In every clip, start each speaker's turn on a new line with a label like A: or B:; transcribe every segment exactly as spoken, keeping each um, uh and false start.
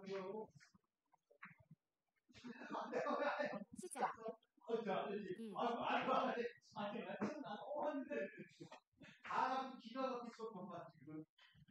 A: 시작. 일.
B: 다 기가 막혔어, 엄마 지금.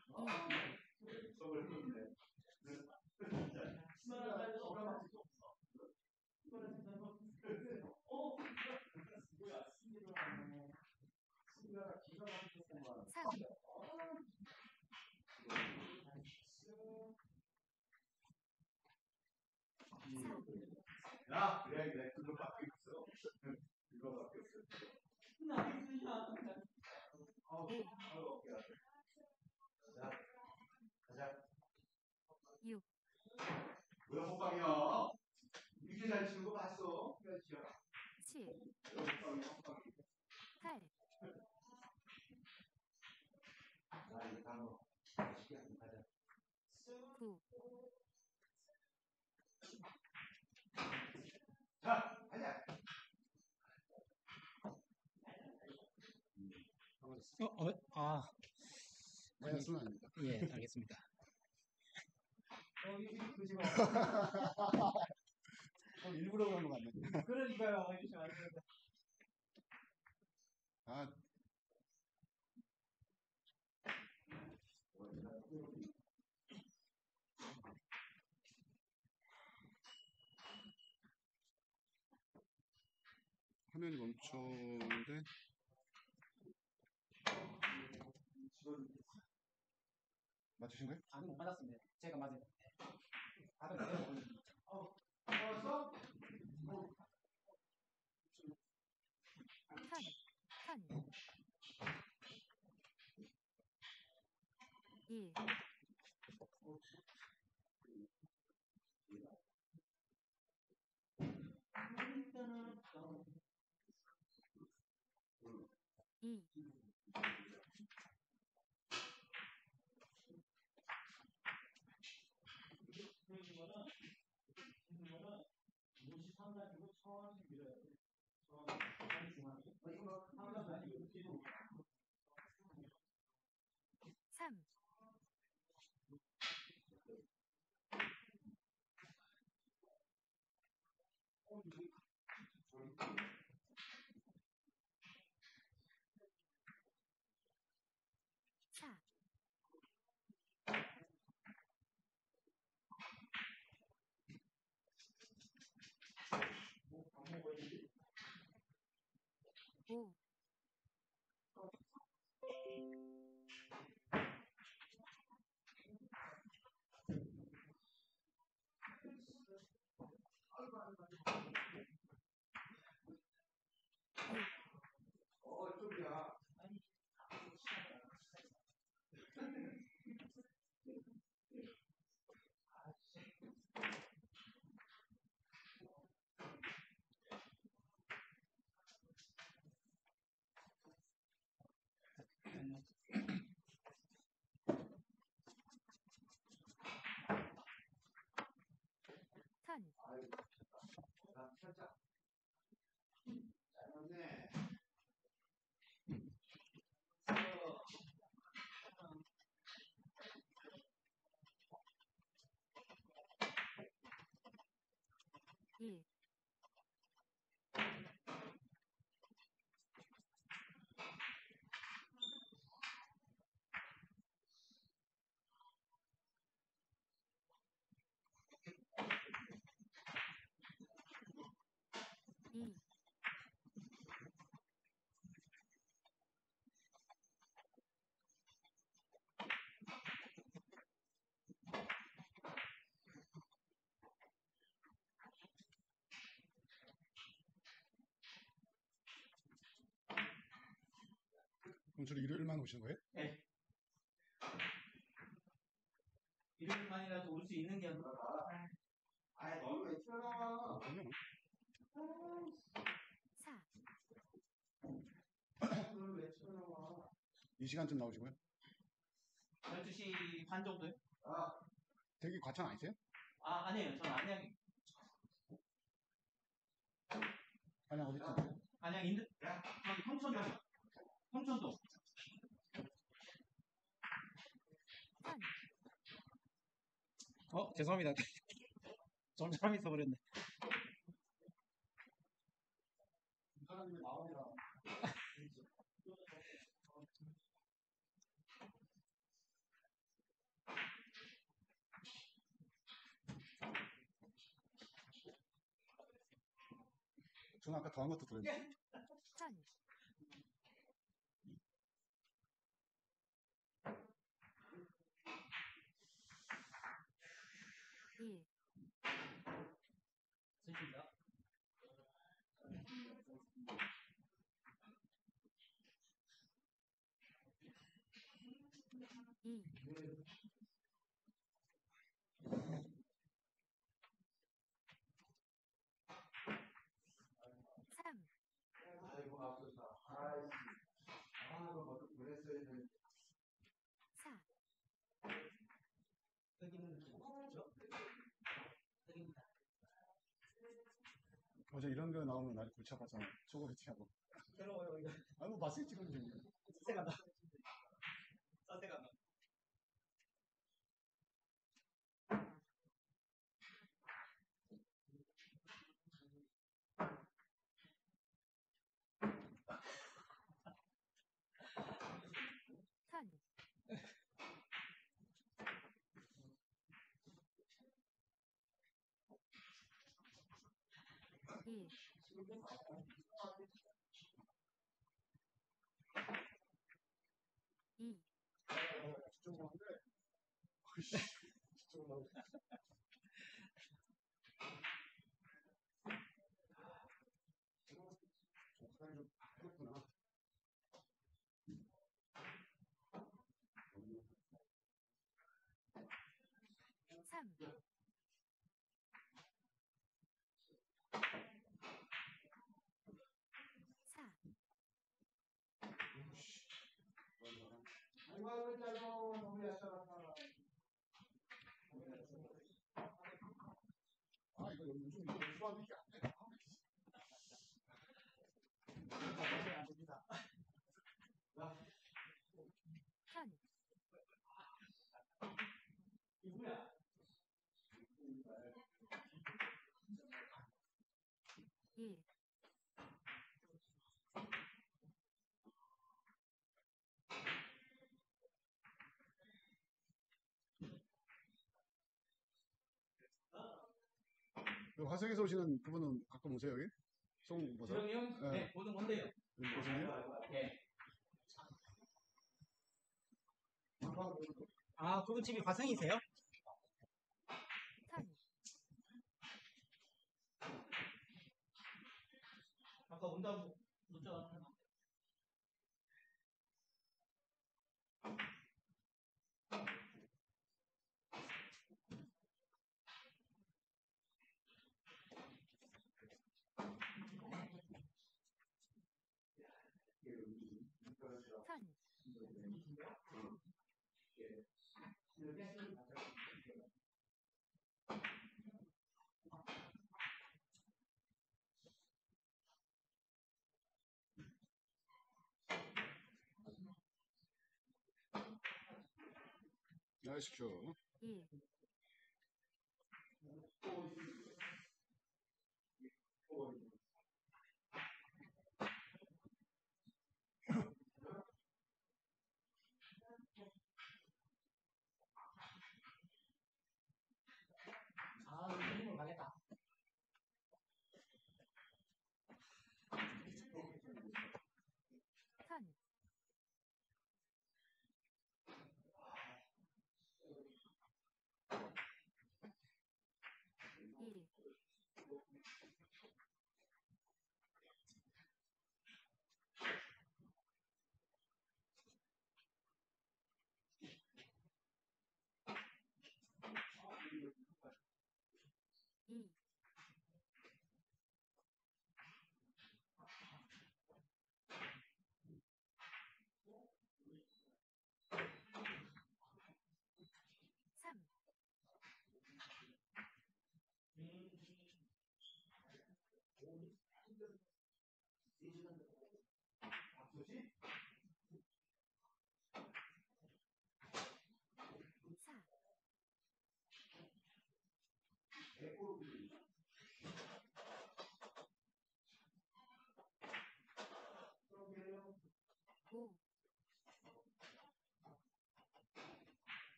B: 야, 그래, 그래. 그거 바뀌었어. 그거 바뀌었어. 아우, 아우, 어깨가. 가자, 가자.
A: 육.
B: 뭐야, 호빵이야? 이렇게 잘 치는 거 봤어?
A: 칠.
B: 호빵이, 호빵이.
A: 팔.
B: 나 이거 다 먹어. 가자.
A: 구.
B: 자, 가자.
C: 어, 어, 아,
D: 마이너스는 아닙니다.
C: 예, 알겠습니다.
D: 어, 일부러 그런 거 같네.
E: 그러니까요. 해주시면 안 됩니다.
D: 아, 화면이 멈췄는데 맞추신 거예요?
E: 아직 못 맞았습니다. 제가 맞은. 다들 맞아요.
B: 어, 알았어?
A: 턴. 턴. 일. 이. 삼. 사. 오.
B: 어, 쪽이야.
A: 턴.
B: 아유, 자, 살짝. 잘했네.
A: 일. 이.
D: 그럼 주로 일요일만 오시는 거예요?
E: 네. 일요일만이라도 올 수 있는 게 아니라.
B: 아이, 너는 왜 튀어나와?
D: 그러면
A: 사.
B: 너는 왜 튀어나와?
D: 이 시간쯤 나오시고요.
E: 열두 시 반 정도요?
B: 아,
D: 되게 과찬 아니세요?
E: 아, 아니에요. 저는 안양,
D: 아니 어디쯤?
E: 안양 인도, 저기 평촌도. 평촌도.
A: 턴.
C: 어, 죄송합니다. 좀 잘못 있어버렸네.
D: 사장님이 나옵니다. 저는 아까 더한 것도 들었는데.
A: 턴, 일,
C: 쓰십니다.
A: 이, 삼,
B: 아이고 앞섰다. 아이씨. 아, 이거 먼저 보냈어야 되는데.
A: 사,
D: 어제 이런 거 나오면 아주 골치 아파서 저거 해치하고.
E: 괴로워요, 이거.
D: 아니 뭐 맛을 찍으면 됩니다.
E: 짜세가 나. 짜세가 나.
A: 턴, 일, 이,
D: 사장님 좀 그렇구나.
A: 삼, 사,
B: 아이고 아이고 짧아. 너무 얕아갔다.
D: 아 이거 요즘 이거 수학이 이게 안 돼.
E: 안 됩니다.
A: 턴,
E: 이거야.
A: 일,
D: 그 화성에서 오시는 그분은 가끔 오세요 여기? 송보사?
E: 지렁이 형?
D: 네.
E: 네, 보는 건데요.
D: 보세요?
E: 네. 아, 그분 집이 화성이세요?
A: 턴,
E: 아까 온다고 문자가 왔나?
A: 턴,
D: 나이스 큐.
A: 일,
E: 아, 이거 가겠다.
A: 턴, 일,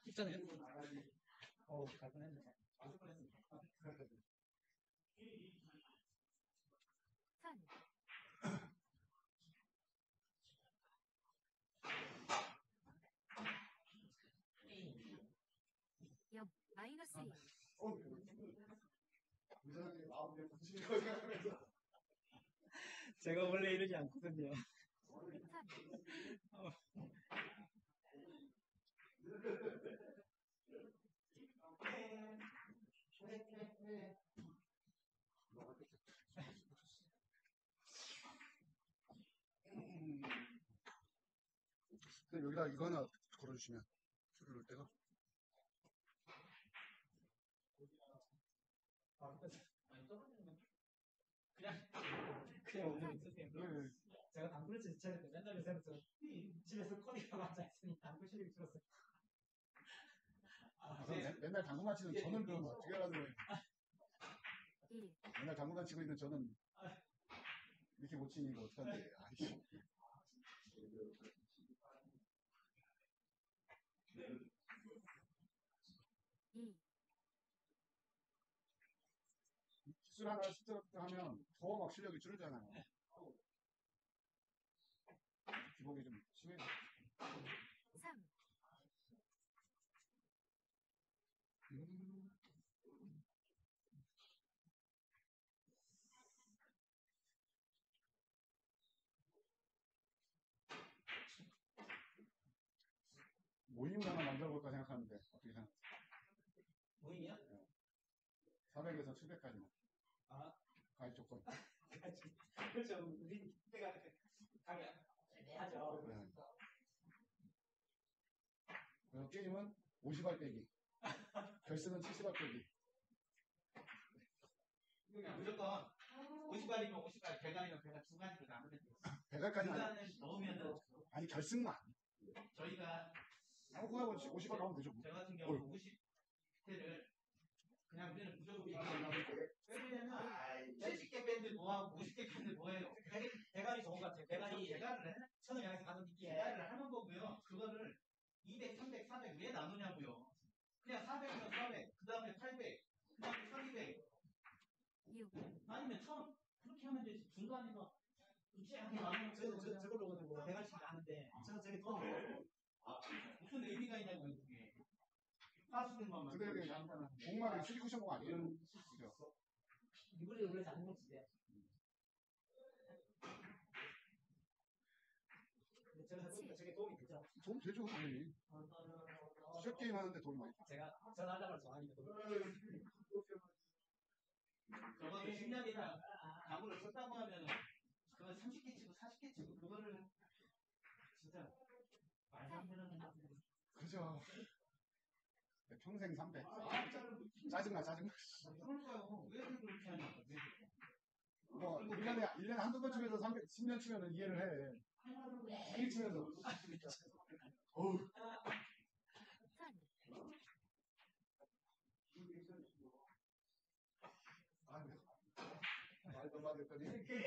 C: 있잖아요. 어, 갈 뻔했네.
A: 턴. 영. 마이너스 일.
D: 이상하게 마음에 붙이는 거 생각하면서
C: 제가 원래 이러지 않거든요.
A: 턴.
D: 근데 여기다 이거 하나 걸어주시면 소리 올 때가
C: 그냥 그냥 오늘 있으세요.
D: 네.
C: 제가 당구를 칠 차례 맨날 요새부터 집에서 코디가 앉아 있으니 당구 실력이 줄었어요.
D: 아, 그럼 맨- 맨날 당구만 치는 저는 그럼 어떻게 하는 거예요?
A: 일.
D: 맨날 당구만 치고 있는 저는 이렇게 못 치니 이거 어떡하지? 아이씨.
A: 이.
D: 기술 하나 스트럭트 하면 더 막 실력이 줄잖아요. 기복이 좀 심해요.
A: 삼.
D: 음. 모임 하나 만들어볼까 생각하는데 어떻게 생각하세요?
C: 모임이야?
D: 사백에서 칠백까지만
C: 아,
D: 가입 조건.
C: 그렇죠. 우리 때가 가게 애매하죠.
D: 네. 그리고 게임은 오십 알 빼기. 결승은 칠십 알 빼기.
E: 그냥 무조건 오십 알이면 오십 알, 백 알이면 백 알 두 가지로 나누면 돼요.
D: 백 알까지는 아니-
E: 중간에 넣으면은
D: 아니 결승만.
E: 저희가
D: 아무거나 오십 알 나오면 되죠. 뭐.
E: 저 같은 경우는 오십 회를 그냥 우리는 무조건 백 개. 왜냐면 칠십 개 밴드 뭐하고 오십 개 밴드 뭐해요?
C: 대가리 좋은 것 같아요. 대가리
E: 대가를 해?
C: 천을 향해서 가는 느낌.
E: 대가를 하는 거고요. 그거를 이백, 삼백, 사백 왜 나누냐고요. 그냥 사백이면 사백, 그 다음에 팔백, 그 다음에 천이백,
A: 육.
E: 아니면 천. 그렇게 하면 되지. 중간에서 쫙 나누면
C: 저, 저, 저걸로 오는 거 대가리 치기 하는데 저는 저게 더
E: 무슨 의미가 있냐고요, 그게. 하시는 것만.
D: 근데 이게 공만이 쓰리 쿠션 공 아니에요? 그죠?
C: 이거를 원래 잘못 놓치대. 근데 제가 해보니까 저게 도움이 되죠.
D: 도움 되죠, 당연히. 숏 게임 하는데 도움 많이 돼요.
C: 제가 전화하려고 좋아하니까.
E: 저거 십 년이나 당구를 쳤다고 하면 그건 삼십 개 치고 사십 개 치고 그거를 진짜 말도 안 되는 건데.
D: 그죠. 네, 평생 삼백. 아, 진짜 짜증나, 짜증나.
E: 그러니까요. 왜 그렇게 하냐고. 왜.
D: 뭐, 일 년에, 일 년에 한두 번 치면서 삼백, 십 년 치면 이해를 해. 매일 치면서. 어우.
A: 턴.
D: 말도 마 됐더니.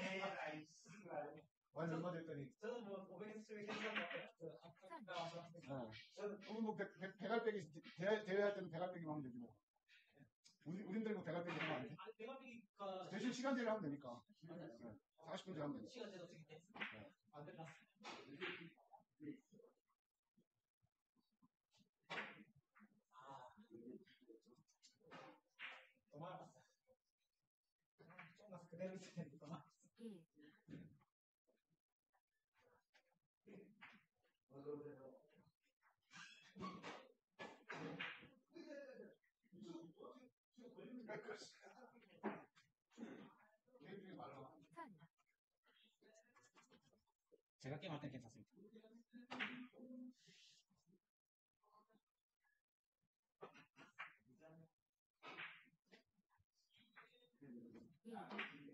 D: 말도 마 됐더니.
C: 저는 뭐 오백에서 칠백 했었는데 아까 와서
D: 어. 저는 뭐 백, 백, 백알빼기 대회, 대회할 때는 백알빼기만 하면 되지 뭐. 우리 우린들 뭐 백알빼기 하면 안 돼.
C: 아니 내가 보니까
D: 대신 시간제를 하면 되니까. 네. 사십 분째 하면 되니까.
C: 시간 제도 쓰기 때문에 안 들어갔어. 아, 도망갔어. 좀 가서 그대로 있어야 되니까 도망갔어.
A: 일. 턴.
C: 제가 게임할 땐 괜찮습니다.
A: 일.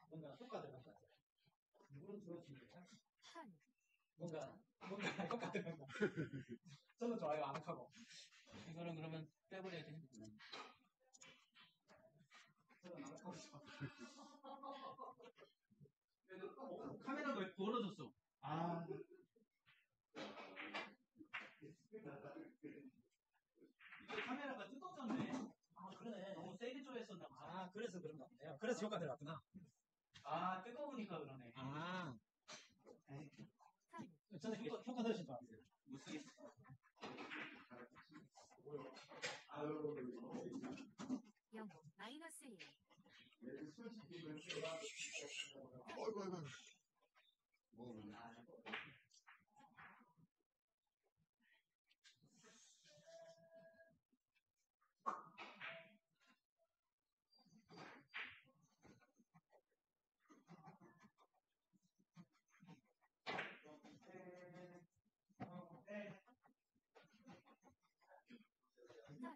C: 뭔가 효과 들어갈 것 같아요. 누구는 들어주니까
A: 턴,
C: 뭔가 뭔가 효과 들어간 거. 저는 좋아요 안 하고.
E: 이거는 그러면 빼버려야 돼.
C: 저는 안 하고 싶어.
E: 카메라가 왜 멀어졌어? 아. 이거 카메라가 뜯어졌네.
C: 아 그러네.
E: 너무 세게 조였었나 봐.
C: 아 그래서 그런 거 같네요. 그래서 효과 들어갔구나.
E: 아, 뜨거우니까 그러네.
C: 아
E: 에이,
A: 턴,
C: 저는 효과 효과 넣으신 줄 알았어요.
E: 못 쓰겠어.
A: 영, 마이너스 일.
D: 어이구, 어이구. 먹어보네.
A: 턴,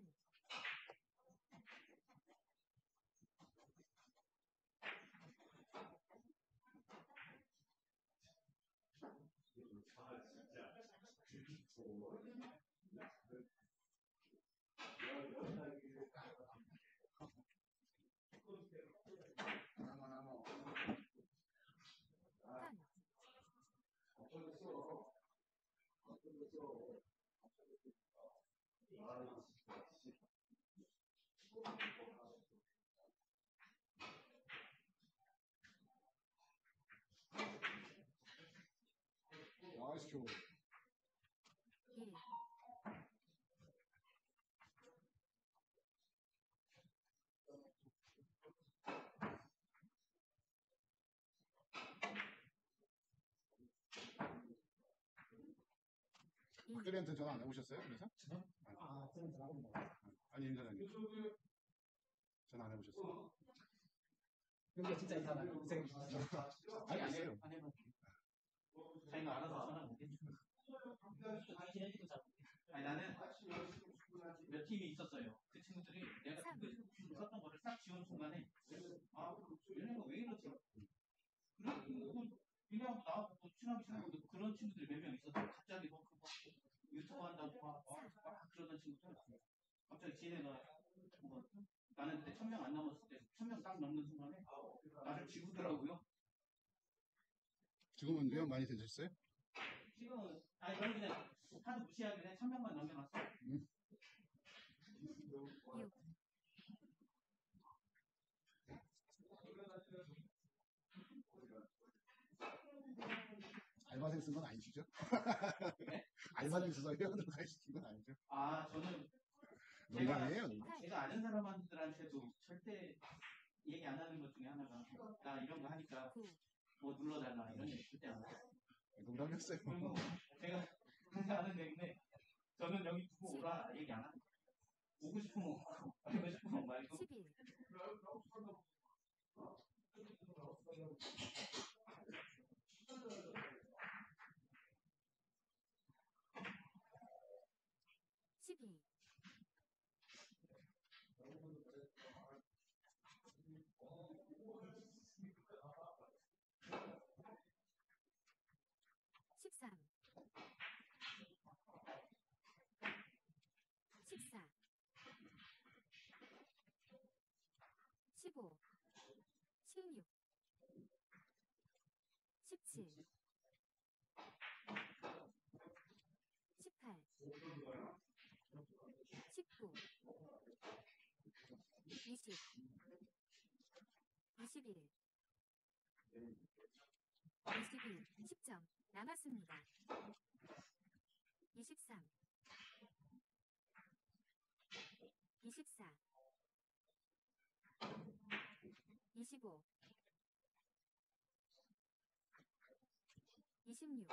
A: 턴,
D: 나이스 줘.
A: 일. 이.
D: 박대리한테 전화 안 해보셨어요? 그래서?
C: 아 저는 잘하고 있는 거.
D: 아니, 임 사장님. 전화 안 해보셨어요?
C: 여기가 진짜 이상하다. 고생 주셨어요.
D: 아니,
E: 안
D: 있어요.
E: 해, 안 해봐. 자기가 알아서 전화 못 해.
C: 당신 얘기도 잘.
E: 아니, 나는 몇 팀이 있었어요. 그 친구들이 내가
A: 삼.
E: 그 썼던 거를 싹 지운 순간에 아, 얘네가 왜 이러지? 그래, 뭐, 그냥 나하고 친하게 지내고 그런 친구들이 몇 명 있었어. 갑자기 뭐, 그 뭐, 유튜브 한다고 막, 막, 막 그러던 친구들. 갑자기 지네가 뭐, 나는 그때 천 명 안 넘었을 때, 천 명 딱 넘는 순간에 나를 지우더라고요.
D: 지금은 위험 많이 되셨어요?
E: 지금은, 아니, 저는 그냥 하도 무시하길래 천 명만 넘겨놨어.
A: 육.
D: 알바생 쓴 건 아니시죠? 알바생 써서 회원으로 가시킨 건 아니죠?
E: 아, 저는
D: 농담이에요.
E: 제가 아는 사람들한테도 절대 얘기 안 하는 것 중에 하나가 나 이런 거 하니까
A: 구.
E: 뭐 눌러달라 이런 얘기 절대 안 해요.
D: 농담이었어요.
E: 그리고 제가 항상 하는 얘기인데 저는 여기 두고 오라 얘기 안 하고 오고 싶으면 오고 말고 싶으면 말고
A: 십일. 십이. 십삼. 십사. 십오. 십육. 십칠. 십팔. 십구. 이십. 이십일. 이십이. 십 점 남았습니다. 이십삼. 이십사. 이십오. 이십육.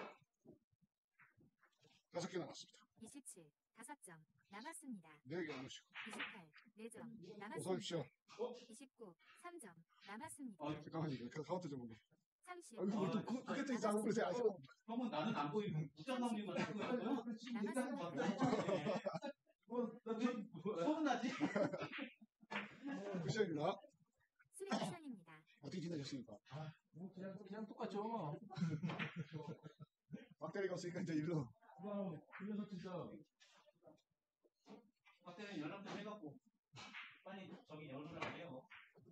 D: 다섯 개 남았습니다.
A: 이십칠. 다섯 점 남았습니다.
D: 네 개 남으시고.
A: 이십팔. 네 점
D: 어서
A: 남았습니다.
D: 오십시오.
A: 이십구. 삼 점 남았습니다.
E: 어,
D: 잠깐만요. 그 카운트 좀 보게.
A: 삼십.
D: 아이고, 뭘 또, 그, 그게 또 이상하고 그러세요. 아, 잠깐만.
E: 형은 나는 안 보이고 무장 넘긴 거 자꾸 했고요.
A: 남았습니다.
E: 소문나지?
D: 쿠션입니다.
A: 수리 쿠션입니다.
D: 어떻게 지내셨습니까?
F: 뭐 그냥 그냥 똑같죠.
D: 박대리가 없으니까 이제 일로.
F: 그럼 그래서 진짜
E: 박대는 연락 좀 해갖고 빨리 저기 열어라 해요.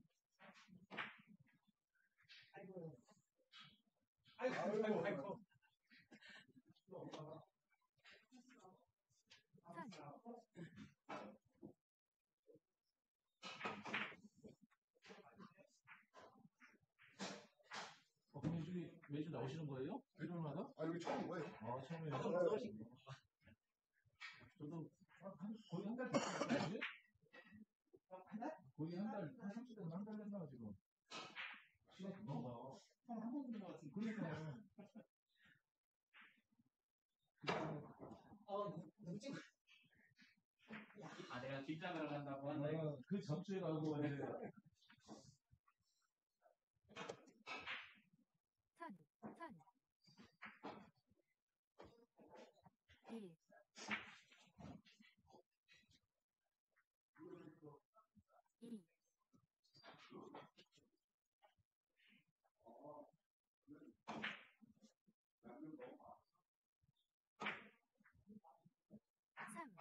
C: 아이고. 아이고, 아이고, 아이고.
A: 선,
F: 어, 그럼 매주 매주 나오시는 거예요? 일요일마다?
D: 아, 여기 처음인 거예요?
F: 아 처음에.
D: 네.
F: 저도 한, 한- 거의 한 달 됐어요. 한 달? 거의 한 달, 한 삼 주 됐나 한달 됐나 지금. 시간 금방 가.
E: 형한 번도 된것 같은데.
F: 그러니까요.
C: 어, 누구 찍어?
E: 아 내가 긴장을 한다고 한다.
F: 내가 그 전주에 가고 이제
A: 선, 선. 일, 이, 삼,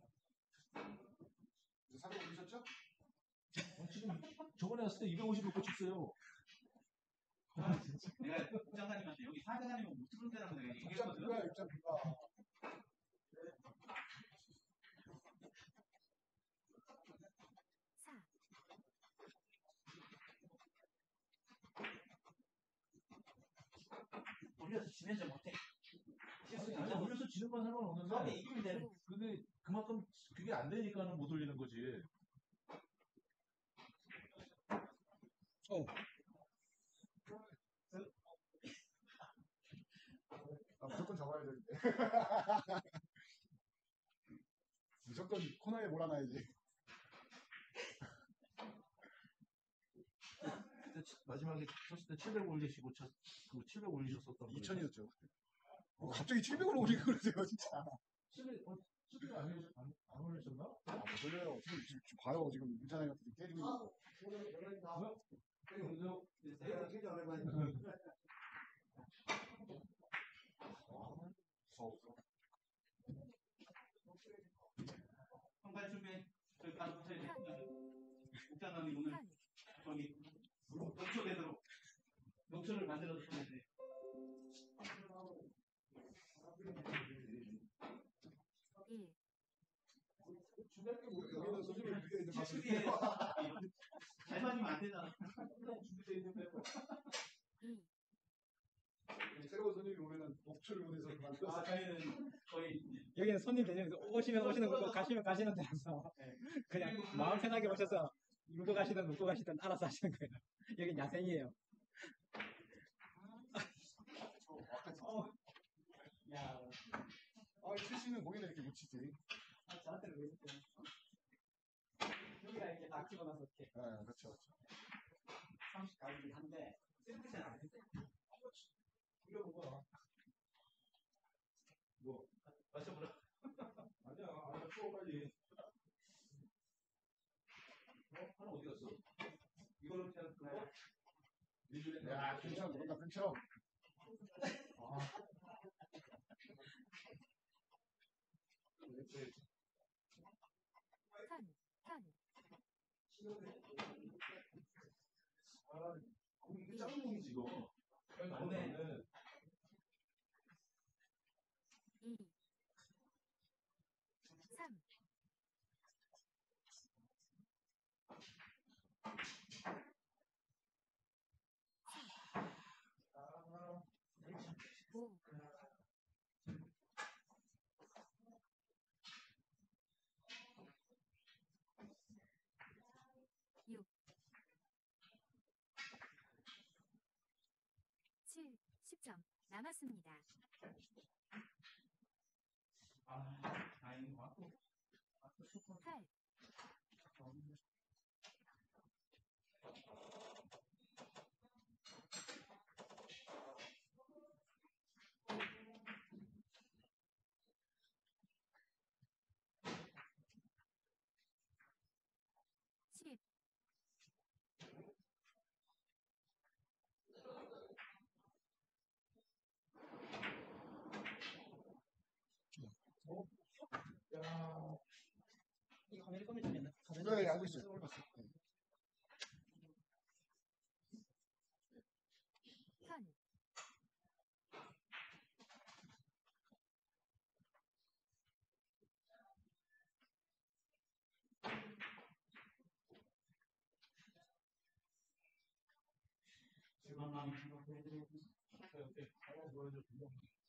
D: 이제 사진 올리셨죠?
F: 어, 지금 저번에 왔을 때 이백오십 몇 개 쳤어요.
E: 내가 국장사님한테 여기 사장님은 못 들은 데라고 내가
D: 입장
E: 얘기했거든.
D: 비가 입장 비가.
A: 사,
E: 올려서 지내지 못해.
F: 아니, 아니 올려서 지는 건 상관없는데
E: 이기면 되는.
A: 오,
F: 근데 그만큼 그게 안 되니까는 못 올리는 거지.
D: 아, 무조건 잡아야 되는데. 무조건 코너에 몰아놔야지.
F: 그때 치- 마지막에 쳤을 때 칠백 올리시고 쳤, 그 칠백 올리셨었던 거예요.
D: 이천이었죠. 어, 갑자기 칠백으로 올리고 그러세요, 진짜.
F: 칠백, 어, 칠백 안, 올리- 안, 안 올리셨나?
D: 아, 뭐 돌려요. 지금, 지금, 지금 봐요. 지금 윤찬이한테 지금 때리고 있는 거.
F: 그래서
D: 무서워.
E: 형발 준비해. 저기 가서 붙어야 돼. 국장님이 오늘
A: 선,
E: 저기 녹초 되도록 녹초를 만들어서 줘야 돼.
A: 일,
D: 여기는 소중히 우리가 이제 막
E: 뒤에 잘 맞으면 안 되잖아. 준비돼 있는 거.
A: 이,
D: 새로운 손님이 오면은 목초를 보내서 그만 떴어요.
E: 아 저희는 거의
C: 여기는 손님 대접에서 오시면 오시는 거고 가시면 가시는 데라서 그냥 마음 편하게 오셔서 물고 가시든 물고 가시든 알아서 하시는 거예요. 여긴 야생이에요. 어, 야,
D: 아, 출시는 공연에 이렇게 묻히지.
C: 아, 저한테는 왜 이렇게 여기가 이렇게 딱 집어넣어서 이렇게
D: 네, 그렇죠.
C: 삼십 가기 한데 셀프는 안 돼.
F: 이거 뭐야? 뭐?
E: 맞춰보라.
F: 아니야, 아니야, 추워 빨리. 어? 하나 어디 갔어? 이걸로 그냥 그거? 리뷰에
D: 야, 근처 그런다, 근처.
F: 아. 이렇게
A: 선, 선,
F: 아, 거기 이게 작은 공이지 이거. 맞네.
A: 이, 삼, 오, 육, 칠, 십 점 남았습니다.
E: 아 다행히 왔고.
A: 팔, 십,
D: 네, 알고 있어요. 해봤어요. 네.
A: 턴,
E: 지금 마음이 생각해야 되고.
F: 이렇게 가야 보여줘.